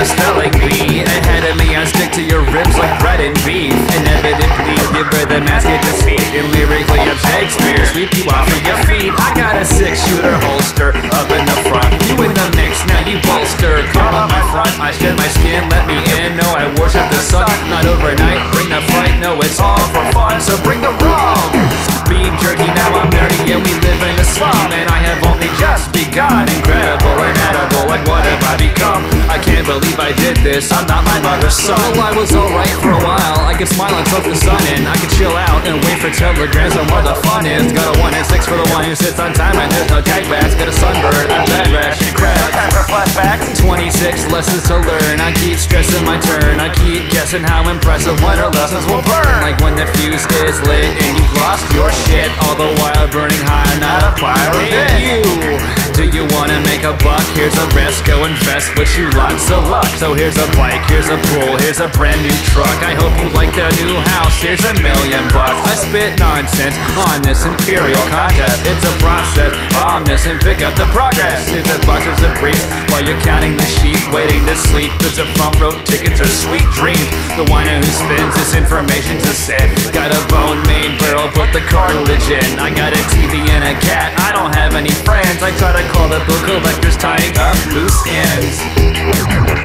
a spelling bee. Ahead of me, I stick to your ribs like bread and beef. Inevitably, give her the mask at the speed. And lyrically, I'm Shakespeare, sweep you off of your feet. I got a 6-shooter holster up in the front. You in the mix, now you bolster. Come on my front, I shed my skin, let me in. No, I worship the sun, not overnight. Bring the fight, no, it's all for fun. So bring the rum. Beef jerky, now I'm dirty, and we live in a slum. And I have only just begun. Incredible and edible, like what have I become? I can't believe I did this, I'm not my mother's son. Well, I was alright for a while, I could smile and soak the sun in. I could chill out and wait for telegrams on where the fun is. Got a 1 and 6 for the one who sits on time, and there's no tag backs. Got a sunbird, a bad rash, and crap. Time for flashbacks. 26 lessons to learn, I keep stressing my turn. I keep guessing how impressive winter lessons will burn. Like when the fuse is lit and you've lost your shit, all the while burning high, not a pirate. Hey, you, do you wanna make a buck? Here's a risk, go invest, wish you lots of luck. So here's a bike, here's a pool, here's a brand new truck. I hope you like the new house, here's $1 million bucks. I spit nonsense on this imperial contest. It's a process, omniscient, pick up the progress. Here's a box, here's a brief, while you're counting the sheep, waiting to sleep. There's a front row tickets or sweet dreams. The whiner who spins this information to sit. Got a bone main barrel, put the cartilage in. I got a TV and a cat, I don't have any friends. I try to call the book collectors, tying up loose ends.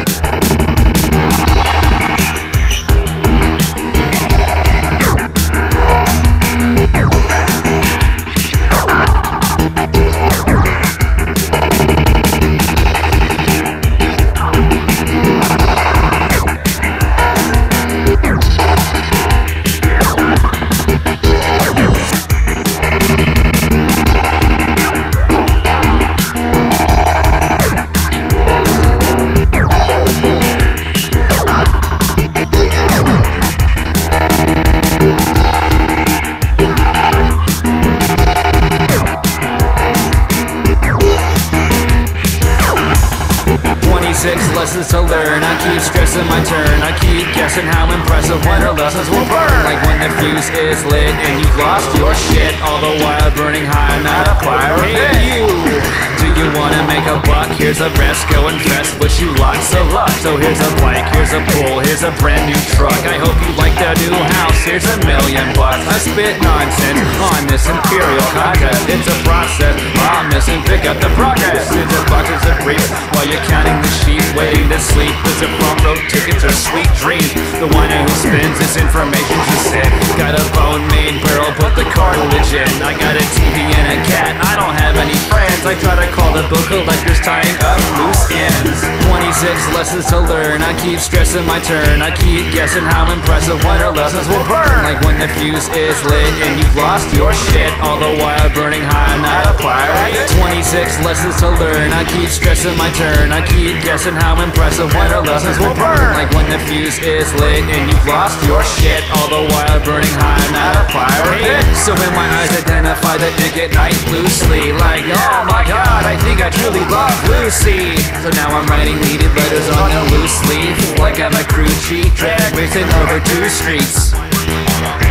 6 lessons to learn, I keep stressing my turn. I keep guessing how impressive winter lessons will burn. Like when the fuse is lit and you've lost your shit, all the while burning high, not a pirate. Hey, you, do you wanna make a buck? Here's a rest, go invest, wish you lots of luck. So here's a bike, here's a pool, here's a brand new truck. I hope you like the new house, here's $1 million bucks. I spit nonsense on this imperial contest. It's a process, promise and pick up the progress. It's a box, it's a brief, while you're counting the sheep, waiting to sleep. There's a front row tickets or sweet dreams. The whiner who spins this information to sit. Got a bone main barrel, put the cartilage in. I got a TV and a cat, I don't have any friends. I try to call the book collectors, tying up loose ends. 26 lessons to learn, I keep stressing my turn. I keep guessing how impressive winter lessons will burn. Like when the fuse is lit and you've lost your shit, all the while burning high, not a pirate. 26 lessons to learn, I keep stressing my turn. I keep guessing how impressive winter lessons will burn. Like when the fuse is lit and you've lost your shit, all the while burning high, not a pirate. So when my eyes identify the dick at night loosely, like oh my god, I think I truly love Lucy. So now I'm writing needed letters on a loose leaf, like I'm a crew chief, drag racing over 2 streets.